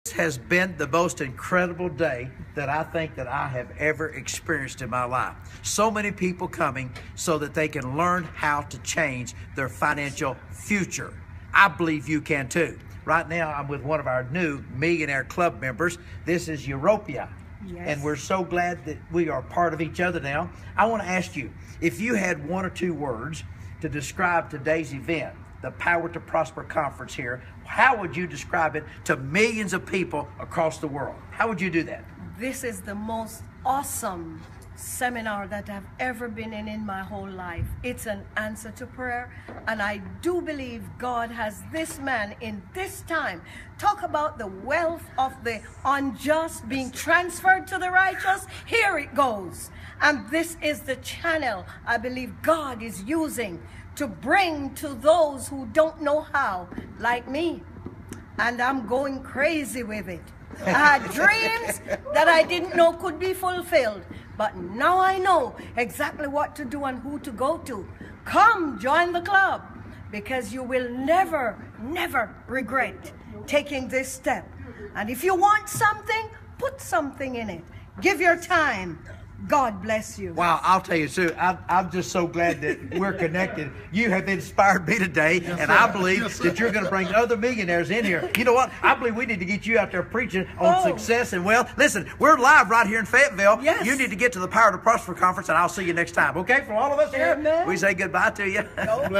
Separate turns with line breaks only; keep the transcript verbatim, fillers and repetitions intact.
This has been the most incredible day that I think that I have ever experienced in my life. So many people coming so that they can learn how to change their financial future. I believe you can too. Right now, I'm with one of our new Millionaire Club members. This is Europia.
Yes.
And we're so glad that we are part of each other now. I want to ask you, if you had one or two words to describe today's event, the Power to Prosper Conference here, how would you describe it to millions of people across the world? How would you do that?
This is the most awesome seminar that I've ever been in in my whole life. It's an answer to prayer, and I do believe God has this man in this time. Talk about the wealth of the unjust being transferred to the righteous. Here it goes. And this is the channel I believe God is using to bring to those who don't know how, like me. And I'm going crazy with it. I had dreams that I didn't know could be fulfilled, but now I know exactly what to do and who to go to. Come join the club, because you will never, never regret taking this step. And if you want something, put something in it. Give your time. God bless you.
Wow, I'll tell you, Sue, I'm, I'm just so glad that we're connected. You have inspired me today, yes, and sir. I believe yes, that you're going to bring other millionaires in here. You know what? I believe we need to get you out there preaching on oh. success and wealth. Listen, we're live right here in Fayetteville.
Yes.
You need to get to the Power to Prosper Conference, and I'll see you next time. Okay? From all of us here,
Amen.
we say goodbye to you.